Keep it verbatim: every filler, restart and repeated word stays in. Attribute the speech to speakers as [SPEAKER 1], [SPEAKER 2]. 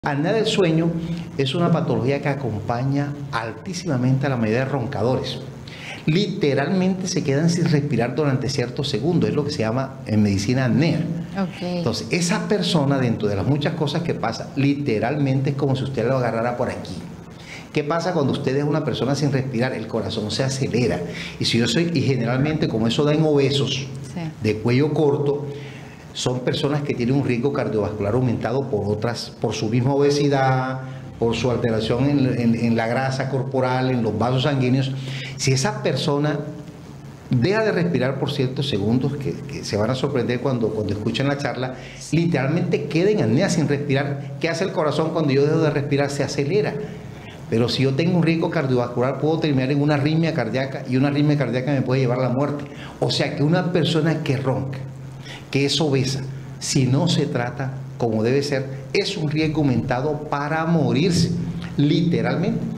[SPEAKER 1] Apnea del sueño es una patología que acompaña altísimamente a la mayoría de roncadores. Literalmente se quedan sin respirar durante ciertos segundos, es lo que se llama en medicina apnea.
[SPEAKER 2] Okay.
[SPEAKER 1] Entonces, esa persona, dentro de las muchas cosas que pasa, literalmente es como si usted lo agarrara por aquí. ¿Qué pasa cuando usted es una persona sin respirar? El corazón se acelera. Y si yo soy, y generalmente como eso da en obesos, sí, de cuello corto, son personas que tienen un riesgo cardiovascular aumentado por otras, por su misma obesidad, por su alteración en, en, en la grasa corporal, en los vasos sanguíneos. Si esa persona deja de respirar por ciertos segundos, que, que se van a sorprender cuando, cuando escuchen la charla, literalmente queda en apnea sin respirar. ¿Qué hace el corazón cuando yo dejo de respirar? Se acelera. Pero si yo tengo un riesgo cardiovascular, puedo terminar en una arritmia cardíaca, y una arritmia cardíaca me puede llevar a la muerte. O sea que una persona que ronca, que es obesa, si no se trata como debe ser, es un riesgo aumentado para morirse, literalmente.